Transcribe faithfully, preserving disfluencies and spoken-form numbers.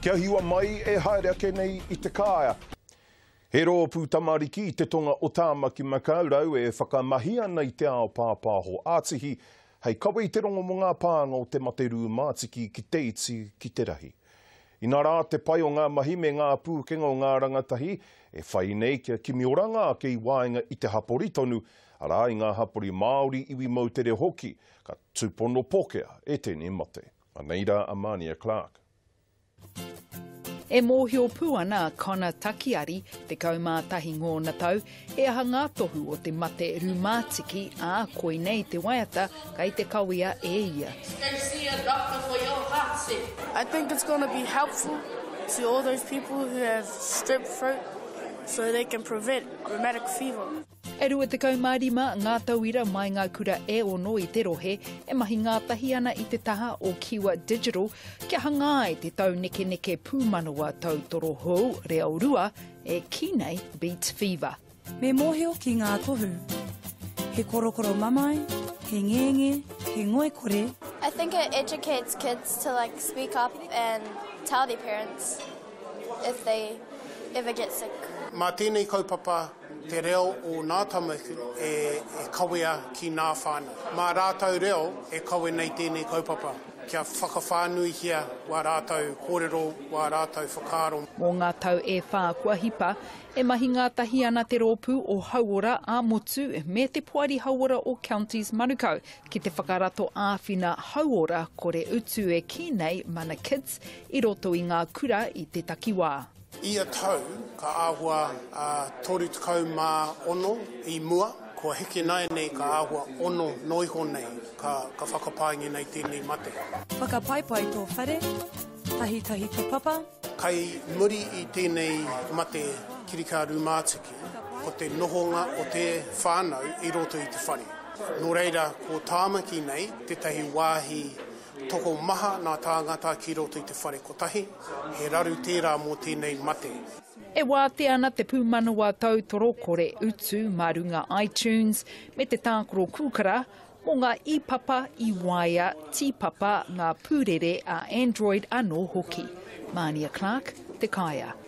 Kia hiwa mai e haere ake nei I te kāia. He roa pū tamariki I te tonga o Tāmaki Makaurau e whakamahia nei te ao pāpāho ātihi hei kawa I te rongo mo ngā pānga o te materu mātiki ki te iti ki te rahi. I nā rā te pai o ngā mahi me ngā pūkenga o ngā rangatahi e whai nei kia kimioranga ke I wāinga I te hapori tonu a rā I ngā hapori Māori iwi mautere hoki ka tūpono pokea e tēnei mate. Aneira Amania Clark. E mōhio pū ana Connor Takiari, te kaumātahi ngōna tau, e aha ngā tohu o te mate rūmātiki a koe nei te waiata kai te kawea e ia. Go see a doctor for your heart sick. I think it's going to be helpful to all those people who have strep throat so they can prevent rheumatic fever. E rua te kaumārima ngā tauira mai ngā kura e ono I te rohe e mahi ngātahi ana I te taha o Kiwa Digital kia hangai te tau neke neke pūmanawa tau toro hou reo rua e kinei Beats Fever. Me mōhio ki ngā tohu. He korokoro mamai, he ngenge, he ngoe kore. I think it educates kids to like speak up and tell their parents if they ever get sick. Mā tēnei kaupapa te reo o ngā tamaku e, e kawea ki ngā whānau. Mā rātau reo e kawe nei tēnei kaupapa. Kia whakawhānui hia wā rātau kōrero, wā rātau whakaro. Mō ngā tau e whā kua hipa, e mahi ngātahi ana te rōpū o Hauora a Motu me te puari Hauora o Counties Manukau ki te whakarato āwhina Hauora kore utu e ki nei mana kids I roto I ngā kura I te takiwā. Ia tau ka āhua uh, toru tukau mā ono I mua, kua heke nai nei ka āhua ono noiho nei ka, ka whakapaingi nei tēnei mate. Whakapaipai tō whare, tahi tahi te papa. Kai muri I tēnei mate kirika rūmātiki, ko te nohonga o te whānau I roto I te whare. Nō reira, ko Tāmaki nei, te tahi wāhi toko maha nā tāngata ki roto I te whare kotahi, he raru tērā mō tēnei mate. E wāte ana te pūmanawa tau toro kore utu mā runga iTunes me te tākoro kūkara o ngā ipapa I waia tīpapa ngā pūrere a Android anō hoki. Mania Clark, Te Kāia.